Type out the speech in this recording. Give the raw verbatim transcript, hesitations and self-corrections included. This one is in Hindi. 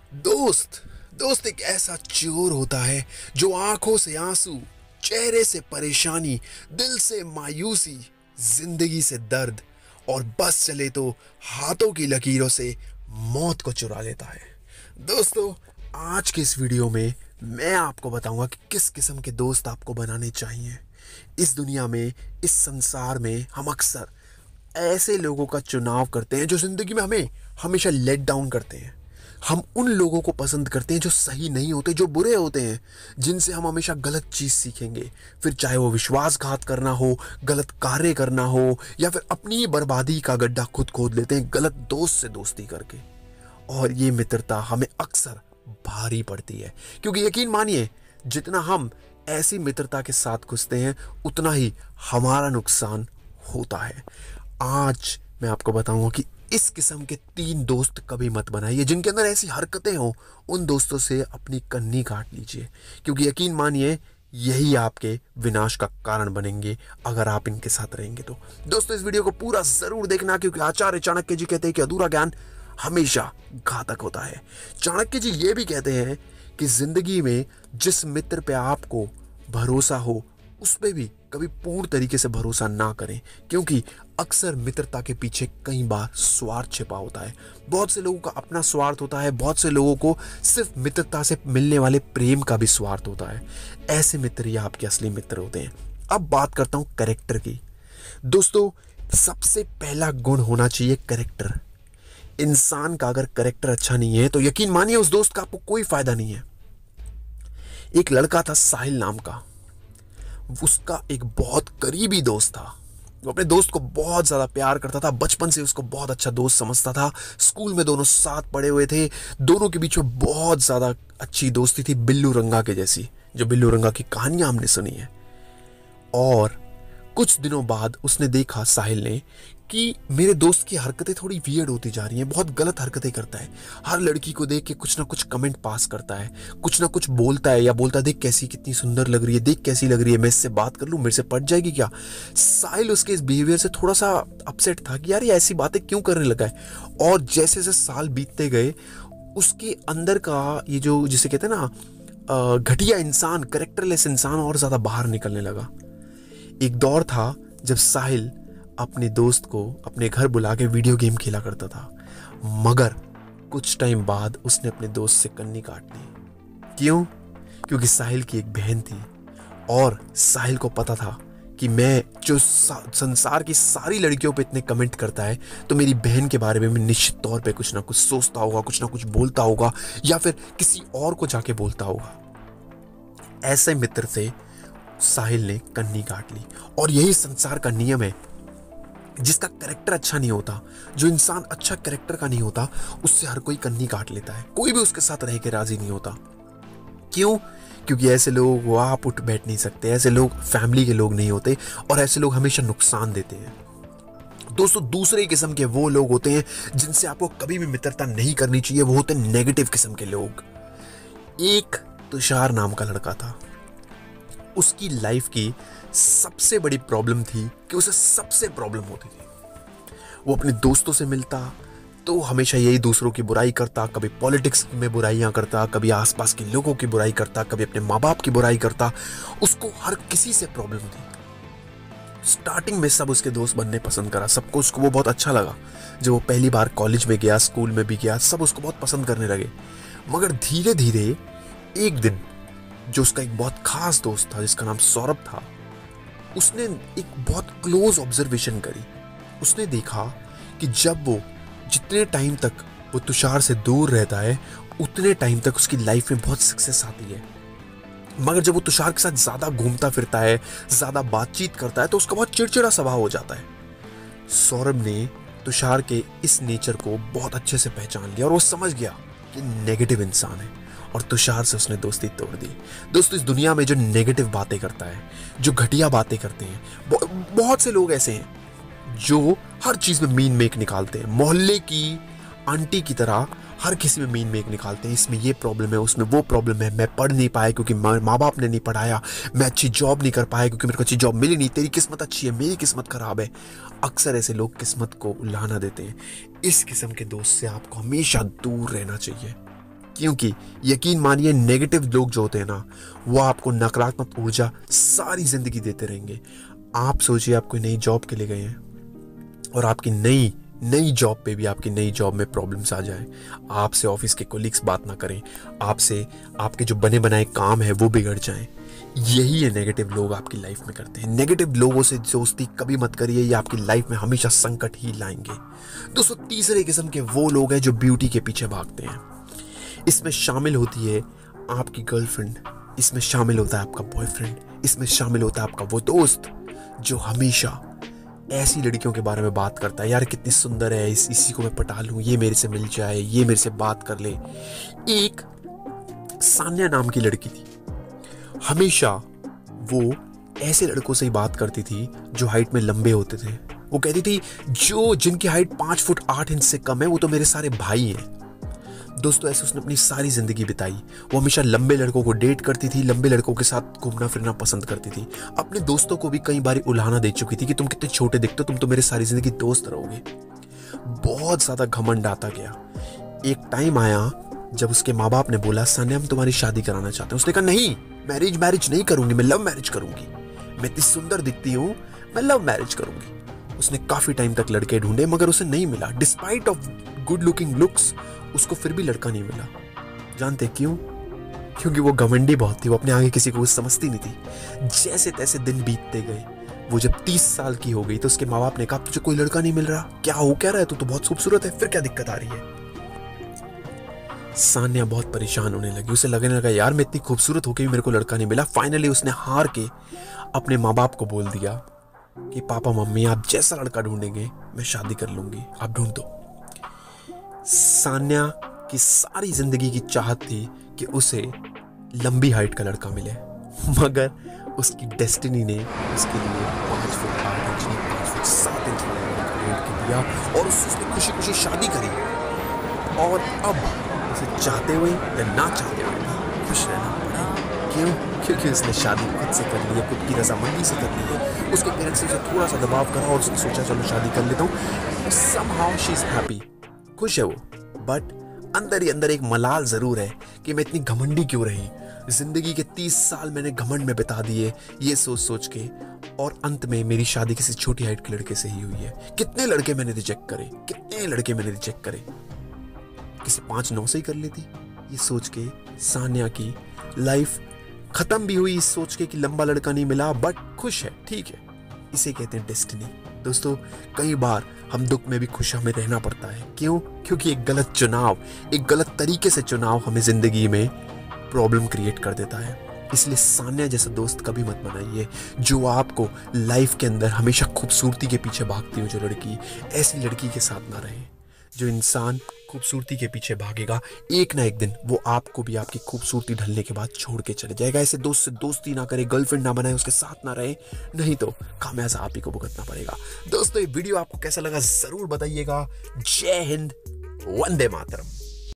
दोस्त दोस्त एक ऐसा चोर होता है जो आंखों से आंसू, चेहरे से परेशानी, दिल से मायूसी, जिंदगी से दर्द और बस चले तो हाथों की लकीरों से मौत को चुरा लेता है। दोस्तों, आज के इस वीडियो में मैं आपको बताऊंगा कि किस किस्म के दोस्त आपको बनाने चाहिए। इस दुनिया में, इस संसार में हम अक्सर ऐसे लोगों का चुनाव करते हैं जो जिंदगी में हमें हमेशा लेट डाउन करते हैं। हम उन लोगों को पसंद करते हैं जो सही नहीं होते, जो बुरे होते हैं, जिनसे हम हमेशा गलत चीज सीखेंगे। फिर चाहे वो विश्वासघात करना हो, गलत कार्य करना हो, या फिर अपनी ही बर्बादी का गड्ढा खुद खोद लेते हैं गलत दोस्त से दोस्ती करके। और ये मित्रता हमें अक्सर भारी पड़ती है, क्योंकि यकीन मानिए, जितना हम ऐसी मित्रता के साथ घुसते हैं उतना ही हमारा नुकसान होता है। आज मैं आपको बताऊंगा कि इस किस्म के तीन दोस्त कभी मत बनाइए जिनके अंदर ऐसी हरकतें हो। उन दोस्तों से अपनी कन्नी काट लीजिए, क्योंकि यकीन मानिए यही आपके विनाश का कारण बनेंगे अगर आप इनके साथ रहेंगे तो। दोस्तों, इस वीडियो को पूरा जरूर देखना, क्योंकि आचार्य चाणक्य जी कहते हैं कि अधूरा ज्ञान हमेशा घातक होता है। चाणक्य जी ये भी कहते हैं कि जिंदगी में जिस मित्र पे आपको भरोसा हो उस पे भी कभी पूर्ण तरीके से भरोसा ना करें, क्योंकि अक्सर मित्रता के पीछे कई बार स्वार्थ छिपा होता है। बहुत से लोगों का अपना स्वार्थ होता है, बहुत से लोगों को सिर्फ मित्रता से मिलने वाले प्रेम का भी स्वार्थ होता है। ऐसे मित्र ही आपके असली मित्र होते हैं। अब बात करता हूं कैरेक्टर की। दोस्तों, सबसे पहला गुण होना चाहिए कैरेक्टर। इंसान का अगर कैरेक्टर अच्छा नहीं है तो यकीन मानिए उस दोस्त का आपको कोई फायदा नहीं है। एक लड़का था साहिल नाम का, उसका एक बहुत करीबी दोस्त था। वो अपने दोस्त को बहुत ज्यादा प्यार करता था, बचपन से उसको बहुत अच्छा दोस्त समझता था। स्कूल में दोनों साथ पढ़े हुए थे, दोनों के बीच में बहुत ज्यादा अच्छी दोस्ती थी, बिल्लू रंगा के जैसी, जो बिल्लू रंगा की कहानियां हमने सुनी है। और कुछ दिनों बाद उसने देखा, साहिल ने, कि मेरे दोस्त की हरकतें थोड़ी वियर्ड होती जा रही हैं, बहुत गलत हरकतें करता है। हर लड़की को देख के कुछ ना कुछ कमेंट पास करता है, कुछ ना कुछ बोलता है, या बोलता है देख कैसी कितनी सुंदर लग रही है, देख कैसी लग रही है, मैं इससे बात कर लूं, मेरे से पट जाएगी क्या। साहिल उसके इस बिहेवियर से थोड़ा सा अपसेट था कि यार ये ऐसी बातें क्यों करने लगा है। और जैसे जैसे साल बीतते गए उसके अंदर का ये जो जिसे कहते हैं ना घटिया इंसान, करेक्टरलेस इंसान और ज्यादा बाहर निकलने लगा। एक दौर था जब साहिल अपने दोस्त को अपने घर बुला के वीडियो गेम खेला करता था, मगर कुछ टाइम बाद उसने अपने दोस्त से कन्नी काट ली। क्यों? क्योंकि साहिल की एक बहन थी और साहिल को पता था कि मैं जो संसार की सारी लड़कियों पे इतने कमेंट करता है तो मेरी बहन के बारे में मैं निश्चित तौर पे कुछ ना कुछ सोचता होगा, कुछ ना कुछ बोलता होगा, या फिर किसी और को जाके बोलता होगा। ऐसे मित्र से साहिल ने कन्नी काट ली। और यही संसार का नियम है, जिसका कैरेक्टर अच्छा नहीं होता, जो इंसान अच्छा कैरेक्टर का नहीं होता, उससे हर कोई कन्नी काट लेता है। कोई भी उसके साथ रह के राजी नहीं होता। क्यों? क्योंकि ऐसे लोग वो आप उठ बैठ नहीं सकते, ऐसे लोग फैमिली के लोग नहीं होते, और ऐसे लोग हमेशा नुकसान देते हैं। दोस्तों, दूसरे किस्म के वो लोग होते हैं जिनसे आपको कभी भी मित्रता नहीं करनी चाहिए। वो होते हैं नेगेटिव किस्म के लोग। एक तुषार नाम का लड़का था, उसकी लाइफ की सबसे बड़ी प्रॉब्लम थी कि उसे सबसे प्रॉब्लम होती थी। वो अपने दोस्तों से मिलता तो हमेशा यही दूसरों की बुराई करता, कभी पॉलिटिक्स में बुराइयां करता, कभी आसपास के लोगों की बुराई करता, कभी अपने माँ बाप की बुराई करता। उसको हर किसी से प्रॉब्लम थी। स्टार्टिंग में सब उसके दोस्त बनने पसंद करा, सबको उसको वो बहुत अच्छा लगा। जब वो पहली बार कॉलेज में गया, स्कूल में भी गया, सब उसको बहुत पसंद करने लगे। मगर धीरे धीरे एक दिन जो उसका एक बहुत खास दोस्त था जिसका नाम सौरभ था, उसने एक बहुत क्लोज ऑब्जर्वेशन करी। उसने देखा कि जब वो जितने टाइम तक वो तुषार से दूर रहता है उतने टाइम तक उसकी लाइफ में बहुत सक्सेस आती है, मगर जब वो तुषार के साथ ज्यादा घूमता फिरता है, ज्यादा बातचीत करता है, तो उसका बहुत चिड़चिड़ा स्वभाव हो जाता है। सौरभ ने तुषार के इस नेचर को बहुत अच्छे से पहचान लिया और वो समझ गया कि नेगेटिव इंसान है, और तुषार से उसने दोस्ती तोड़ दी। दोस्तों, इस दुनिया में जो नेगेटिव बातें करता है, जो घटिया बातें करते हैं, बहुत से लोग ऐसे हैं जो हर चीज में मीन मेक निकालते हैं। मोहल्ले की आंटी की तरह हर किसी में मीन मेक निकालते हैं। इसमें ये प्रॉब्लम है, उसमें वो प्रॉब्लम है, मैं पढ़ नहीं पाया क्योंकि माँ बाप ने नहीं पढ़ाया, मैं अच्छी जॉब नहीं कर पाया क्योंकि मेरे को अच्छी जॉब मिली नहीं, तेरी किस्मत अच्छी है, मेरी किस्मत खराब है। अक्सर ऐसे लोग किस्मत को उल्हाना देते हैं। इस किस्म के दोस्त से आपको हमेशा दूर रहना चाहिए। क्योंकि यकीन मानिए नेगेटिव लोग जो होते हैं ना, वो आपको नकारात्मक ऊर्जा सारी जिंदगी देते रहेंगे। आप सोचिए आप कोई नई जॉब के लिए गए हैं और आपकी नई नई जॉब पे भी आपकी नई जॉब में प्रॉब्लम्स आ जाए, आपसे ऑफिस के कोलिग्स बात ना करें, आपसे आपके जो बने बनाए काम है वो बिगड़ जाएं। यही है नेगेटिव लोग आपकी लाइफ में करते हैं। नेगेटिव लोगों से दोस्ती कभी मत करिए, ये आपकी लाइफ में हमेशा संकट ही लाएंगे। दोस्तों तीसरे किस्म के वो लोग हैं जो ब्यूटी के पीछे भागते हैं। इसमें शामिल होती है आपकी गर्लफ्रेंड, इसमें शामिल होता है आपका बॉयफ्रेंड, इसमें शामिल होता है आपका वो दोस्त जो हमेशा ऐसी लड़कियों के बारे में बात करता है, यार कितनी सुंदर है, इस इसी को मैं पटा लूं, ये मेरे से मिल जाए, ये मेरे से बात कर ले। एक सान्या नाम की लड़की थी, हमेशा वो ऐसे लड़कों से ही बात करती थी जो हाइट में लंबे होते थे। वो कहती थी जो जिनकी हाइट पांच फुट आठ इंच से कम है वो तो मेरे सारे भाई हैं। दोस्तों ऐसे उसने अपनी सारी जिंदगी बिताई। वो हमेशा लंबे लड़कों को डेट करती थी, लंबे लड़कों के साथ घूमना फिरना पसंद करती थी। अपने दोस्तों को भी कई बार उल्हाना दे चुकी थी कि तुम कितने छोटे दिखते हो, तुम तो मेरे सारी जिंदगी दोस्त रहोगे। बहुत ज्यादा घमंड आता गया। एक टाइम आया जब उसके माँ बाप ने बोला सान्या हम तुम्हारी शादी कराना चाहते हैं। उसने कहा नहीं, मैरिज मैरिज नहीं करूंगी, मैं लव मैरिज करूंगी। मैं इतनी सुंदर दिखती हूँ, मैं लव मैरिज करूंगी। उसने काफी टाइम तक लड़के ढूंढे मगर उसे नहीं मिला। Despite of good looking looks उसको फिर भी लड़का नहीं मिला। जानते क्यों? क्योंकि वो घमंडी बहुत थी, वो अपने आगे किसी को समझती नहीं थी। जैसे तैसे दिन बीतते गए, वो जब तीस साल की हो गई तो उसके माँ बाप ने कहा तुझे कोई लड़का नहीं मिल रहा, क्या हो क्या रहा है, तू तो बहुत खूबसूरत है, फिर क्या दिक्कत आ रही है। सान्या बहुत परेशान होने लगी। उसे लगने लगा यार मैं इतनी खूबसूरत होकर भी मेरे को लड़का नहीं मिला। फाइनली उसने हार के अपने माँ बाप को बोल दिया कि पापा मम्मी आप जैसा लड़का ढूंढेंगे मैं शादी कर लूंगी, आप ढूंढ दो। सान्या की सारी जिंदगी की चाहत थी कि उसे लंबी हाइट का लड़का मिले, मगर उसकी डेस्टिनी ने उसके लिए पांच फुट आठ इंच नहीं पांच फुट सात इंच वाला लड़का ढूंढ के दिया और उससे उसने खुशी खुशी शादी करी। और अब उसे चाहते हुए या ना चाहते हुए भी खुश रहना पड़ा। क्यों? क्योंकि उसने शादी खुद से कर ली है, खुद की रजामंदी से कर ली है। उसके पेरेंट्स ने उसे थोड़ा सा दबाव करा और उसने सोचा चलो शादी कर लेता हूँ। somehow she is happy, खुश है वो। बट अंदर ही अंदर एक मलाल जरूर है कि मैं इतनी घमंडी क्यों रही। जिंदगी के तीस साल मैंने घमंड में बिता दिए ये सोच सोच के, और अंत में मेरी शादी किसी छोटी हाइट के लड़के से ही हुई है। कितने लड़के मैंने रिजेक्ट करे, कितने लड़के मैंने रिजेक्ट करे, किसी पांच नौ से ही कर लेती। ये सोच के सान्या की लाइफ खत्म भी हुई, इस सोच के कि लंबा लड़का नहीं मिला, बट खुश है, ठीक है। इसे कहते हैं डेस्टिनी। दोस्तों कई बार हम दुख में भी खुश हमें रहना पड़ता है। क्यों? क्योंकि एक गलत चुनाव, एक गलत तरीके से चुनाव हमें जिंदगी में प्रॉब्लम क्रिएट कर देता है। इसलिए सान्या जैसा दोस्त कभी मत बनाइए जो आपको लाइफ के अंदर हमेशा खूबसूरती के पीछे भागती हो जो लड़की, ऐसी लड़की के साथ ना रहे। जो इंसान खूबसूरती के पीछे भागेगा एक ना एक दिन वो आपको भी आपकी खूबसूरती ढलने के बाद छोड़ के चले जाएगा। ऐसे दोस्त से दोस्ती ना करे, गर्लफ्रेंड ना बनाए, उसके साथ ना रहे, नहीं तो खामियाजा आप ही को भुगतना पड़ेगा। दोस्तों ये वीडियो आपको कैसा लगा जरूर बताइएगा। जय हिंद, वंदे मातरम।